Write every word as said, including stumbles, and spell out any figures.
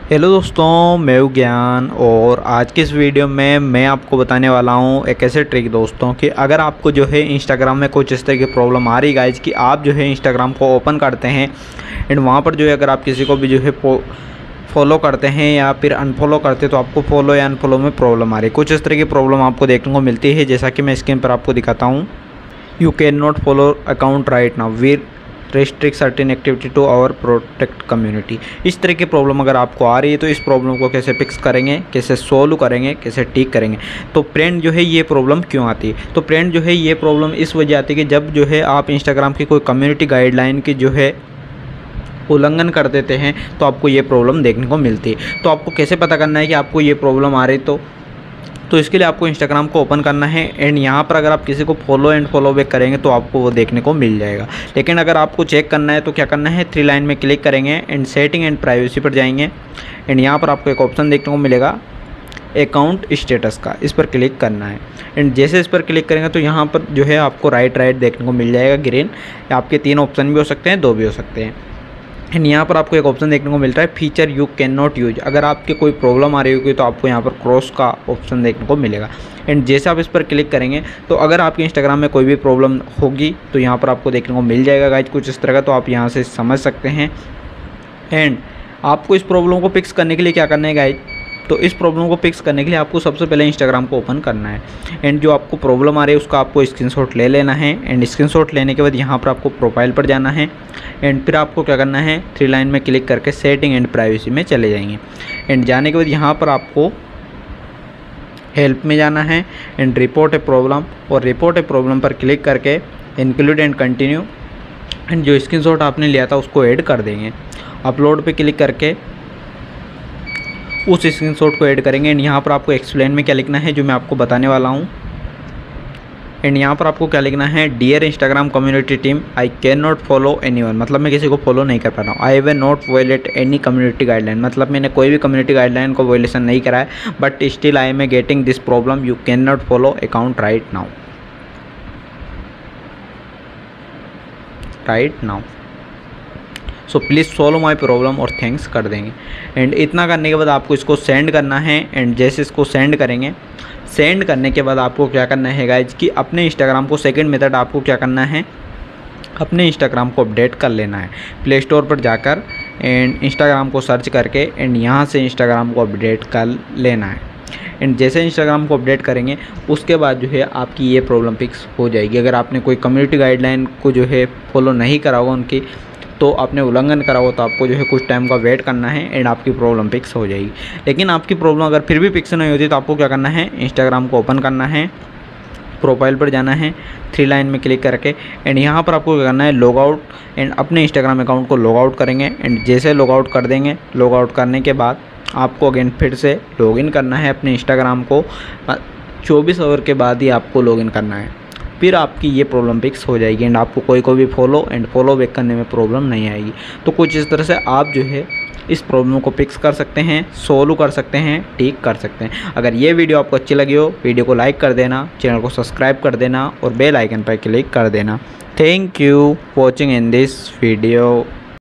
Hello दोस्तों, मैं हूं ज्ञान और आज के इस वीडियो में मैं आपको बताने वाला हूं एक ऐसे ट्रिक दोस्तों कि अगर आपको जो है इंस्टाग्राम में कुछ इस तरह की प्रॉब्लम आ रही है गाइज कि आप जो है इंस्टाग्राम को ओपन करते हैं एंड वहां पर जो है अगर आप किसी को भी जो है फॉलो करते हैं या फिर अनफॉलो करते हैं तो आपको फॉलो या अनफॉलो में प्रॉब्लम आ रही है। कुछ इस तरह की प्रॉब्लम आपको देखने को मिलती है, जैसा कि मैं स्क्रीन पर आपको दिखाता हूँ। You can not follow account right now, we restrict certain activity to our protect community. इस तरह की प्रॉब्लम अगर आपको आ रही है तो इस प्रॉब्लम को कैसे फिक्स करेंगे, कैसे सोल्व करेंगे, कैसे ठीक करेंगे। तो फ्रेंड जो है ये प्रॉब्लम क्यों आती है? तो फ्रेंड जो है ये प्रॉब्लम इस वजह आती है कि जब जो है आप इंस्टाग्राम की कोई कम्युनिटी गाइडलाइन की जो है उल्लंघन कर देते हैं तो आपको ये प्रॉब्लम देखने को मिलती है। तो आपको कैसे पता करना है कि आपको ये प्रॉब्लम आ रही तो तो इसके लिए आपको इंस्टाग्राम को ओपन करना है एंड यहाँ पर अगर आप किसी को फॉलो एंड फॉलो बैक करेंगे तो आपको वो देखने को मिल जाएगा। लेकिन अगर आपको चेक करना है तो क्या करना है, थ्री लाइन में क्लिक करेंगे एंड सेटिंग एंड प्राइवेसी पर जाएंगे एंड यहाँ पर आपको एक ऑप्शन देखने को मिलेगा अकाउंट स्टेटस का, इस पर क्लिक करना है। एंड जैसे इस पर क्लिक करेंगे तो यहाँ पर जो है आपको राइट राइट देखने को मिल जाएगा ग्रीन। आपके तीन ऑप्शन भी हो सकते हैं, दो भी हो सकते हैं। एंड यहाँ पर आपको एक ऑप्शन देखने को मिलता है feature you can not use. अगर आपके कोई प्रॉब्लम आ रही होगी तो आपको यहाँ पर क्रॉस का ऑप्शन देखने को मिलेगा। एंड जैसे आप इस पर क्लिक करेंगे तो अगर आपके इंस्टाग्राम में कोई भी प्रॉब्लम होगी तो यहाँ पर आपको देखने को मिल जाएगा गाइज कुछ इस तरह का, तो आप यहाँ से समझ सकते हैं। एंड आपको इस प्रॉब्लम को फिक्स करने के लिए क्या करना है गाइज, तो इस प्रॉब्लम को फिक्स करने के लिए आपको सबसे पहले इंस्टाग्राम को ओपन करना है एंड जो आपको प्रॉब्लम आ रही है उसका आपको स्क्रीनशॉट ले लेना है। एंड स्क्रीनशॉट लेने के बाद यहाँ पर आपको प्रोफाइल पर जाना है एंड फिर आपको क्या करना है, थ्री लाइन में क्लिक करके सेटिंग एंड प्राइवेसी में चले जाएंगे। एंड जाने के बाद यहाँ पर आपको हेल्प में जाना है एंड रिपोर्ट ए प्रॉब्लम, और रिपोर्ट ए प्रॉब्लम पर क्लिक करके इंक्लूड एंड कंटिन्यू एंड जो स्क्रीनशॉट आपने लिया था उसको ऐड कर देंगे। अपलोड पे क्लिक करके उस स्क्रीनशॉट को ऐड करेंगे एंड यहाँ पर आपको एक्सप्लेन में क्या लिखना है जो मैं आपको बताने वाला हूँ। एंड यहाँ पर आपको क्या लिखना है, dear Instagram community team, I can not follow anyone, मतलब मैं किसी को फॉलो नहीं कर पा रहा हूँ। I have not violate any community guideline, मतलब मैंने कोई भी कम्युनिटी गाइडलाइन को वायलेशन नहीं करा है, but still I am getting this problem, you can not follow account right now right now so please solve my problem और thanks कर देंगे। एंड इतना करने के बाद आपको इसको सेंड करना है। एंड जैसे इसको सेंड करेंगे, सेंड करने के बाद आपको क्या करना है गाइज कि अपने इंस्टाग्राम को, सेकंड मेथड आपको क्या करना है, अपने इंस्टाग्राम को अपडेट कर लेना है। प्ले स्टोर पर जाकर एंड इंस्टाग्राम को सर्च करके एंड यहाँ से इंस्टाग्राम को अपडेट कर लेना है। एंड जैसे इंस्टाग्राम को अपडेट करेंगे उसके बाद जो है आपकी ये प्रॉब्लम फिक्स हो जाएगी। अगर आपने कोई कम्युनिटी गाइडलाइन को जो है फॉलो नहीं करा होगा, उनकी तो आपने उल्लंघन करा हो तो आपको जो है कुछ टाइम का वेट करना है एंड आपकी प्रॉब्लम फिक्स हो जाएगी। लेकिन आपकी प्रॉब्लम अगर फिर भी फिक्स नहीं होती तो आपको क्या करना है, इंस्टाग्राम को ओपन करना है, प्रोफाइल पर जाना है, थ्री लाइन में क्लिक करके एंड यहाँ पर आपको क्या करना है, लॉग आउट एंड अपने इंस्टाग्राम अकाउंट को लॉग आउट करेंगे। एंड जैसे लॉग आउट कर देंगे, लॉग आउट करने के बाद आपको अगेन फिर से लॉगिन करना है अपने इंस्टाग्राम को। चौबीस आवर के बाद ही आपको लॉगिन करना है, फिर आपकी ये प्रॉब्लम फिक्स हो जाएगी एंड आपको कोई को भी फॉलो एंड फॉलो बैक करने में प्रॉब्लम नहीं आएगी। तो कुछ इस तरह से आप जो है इस प्रॉब्लम को फिक्स कर सकते हैं, सोल्व कर सकते हैं, ठीक कर सकते हैं। अगर ये वीडियो आपको अच्छी लगी हो, वीडियो को लाइक कर देना, चैनल को सब्सक्राइब कर देना और बेल आइकन पर क्लिक कर देना। Thank you watching in this video.